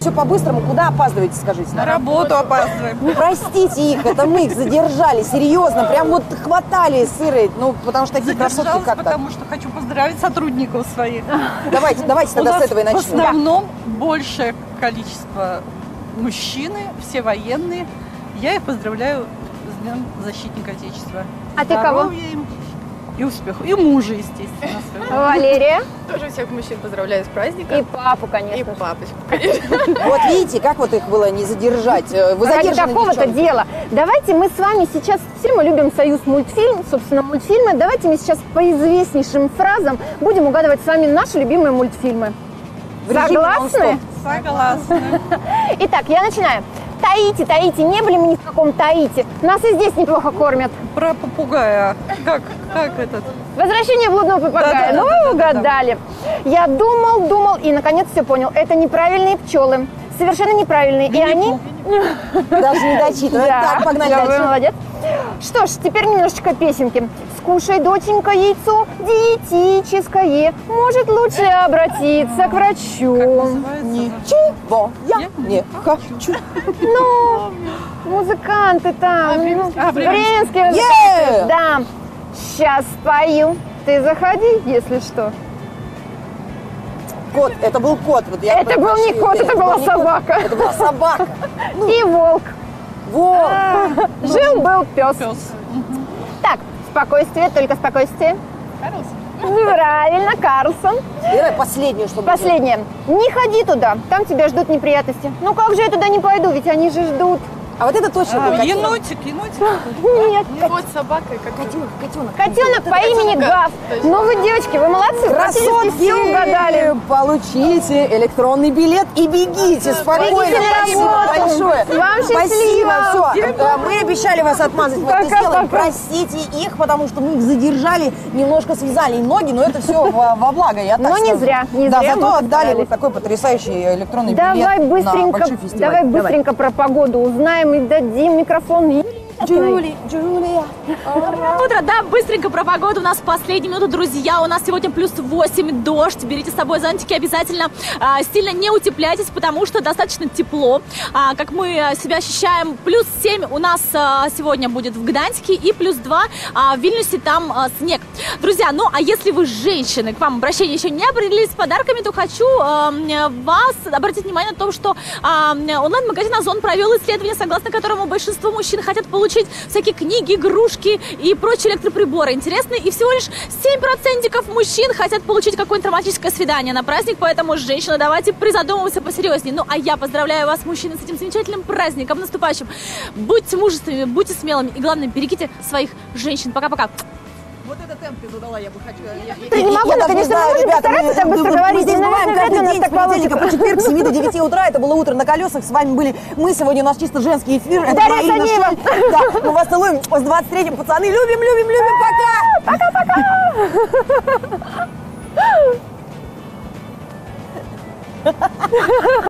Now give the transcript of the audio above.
все по-быстрому. Куда опаздываете, скажите? На работу опаздываем. Простите их, это мы их задержали, серьезно. Прям вот хватали сыры. Ну, потому что такие красотки как-то. Потому что хочу поздравить сотрудников своих. Давайте тогда с этого и начнем. В основном большее количество мужчины, все военные. Я их поздравляю с Днем Защитника Отечества. А ты кого? Здоровья им и успеху. И мужа, естественно. Валерия. Тоже всех мужчин поздравляю с праздником. И папу, конечно. И папочку, конечно. Вот видите, как вот их было не задержать. Вы Ради задержаны, такого-то девчонки. дела. Давайте мы с вами сейчас, все мы любим Союз мультфильм, собственно, мультфильмы. Давайте мы сейчас по известнейшим фразам будем угадывать с вами наши любимые мультфильмы. В режиме Согласны? нон-стоп. Согласна. Итак, я начинаю. Таити, не были мы ни в каком Таити. Нас и здесь неплохо кормят. Про попугая. Как этот? Возвращение блудного попугая. Да-да-да, Ну, вы угадали. Я думал и наконец все понял. Это неправильные пчелы. Совершенно неправильные. И они... Даже не дочитывают. Да, Так, погнали вы дальше. молодец. Что ж, теперь немножечко песенки. Скушай, доченька, яйцо диетическое. Может, лучше обратиться к врачу. Ничего я не хочу. Ну, музыканты там. Бременские Yeah! музыканты. Да. Сейчас спою. Ты заходи, если что. Кот, это был кот. Вот я Это был не кот, это была был не кот, собака. Это была собака. И волк. Вот. Жил-был пес. Пес. Так, спокойствие, только спокойствие. Правильно, Карлсон. И давай последнюю, чтобы... Последнее. Не ходи туда, там тебя ждут неприятности. Ну как же я туда не пойду, ведь они же ждут. А вот это точно был котенок. Енотик. Нет, Вот собака, как Котенок. котенок по имени Гав. Ну вы, девочки, вы молодцы, практически Красотки! все угадали. Получите электронный билет и бегите спокойно. Бегите на Спасибо работу. большое. Вам Спасибо. счастливо. Все. Мы обещали вас отмазать. Мы это Пока, сделаем. пока. Простите их, потому что мы их задержали, немножко связали ноги, но это все во благо. Я так Но не скажу. зря, не да, зря зато мы отдали постарались. вот такой потрясающий электронный Давай билет на быстренько, большой фестиваль. давай быстренько про погоду узнаем и дадим микрофон. Джулия. Доброе утро, да, быстренько про погоду. У нас последние минуты, друзья. У нас сегодня +8, дождь. Берите с собой зонтики обязательно. Сильно не утепляйтесь, потому что достаточно тепло. Как мы себя ощущаем, +7 у нас сегодня будет в Гданьске и +2 в Вильнюсе, там снег. Друзья, ну а если вы женщины, к вам обращение еще не определились с подарками, то хочу вас обратить внимание на то, что онлайн-магазин Озон провел исследование, согласно которому большинство мужчин хотят получить всякие книги, игрушки и прочие электроприборы. Интересно, и всего лишь 7% мужчин хотят получить какое-нибудь романтическое свидание на праздник, поэтому, женщины, давайте призадумываемся посерьезнее. Ну, а я поздравляю вас, мужчины, с этим замечательным праздником наступающим. Будьте мужественными, будьте смелыми и, главное, берегите своих женщин. Пока-пока. Вот этот темп ты задала, я бы хотела. Я не могу, даже конечно, знаю, мы можем ребята, постараться так быстро говорить. мы здесь но, бываем наверное, каждый у нас день так с понедельника получится. по четверг с 7 до 9 утра. Это было «Утро на колесах». С вами были мы. Сегодня у нас чисто женский эфир. Это Дарья была Ирина Санеева. Шон. Да, мы вас целуем. С 23-м, пацаны. Любим. Пока! Пока-пока!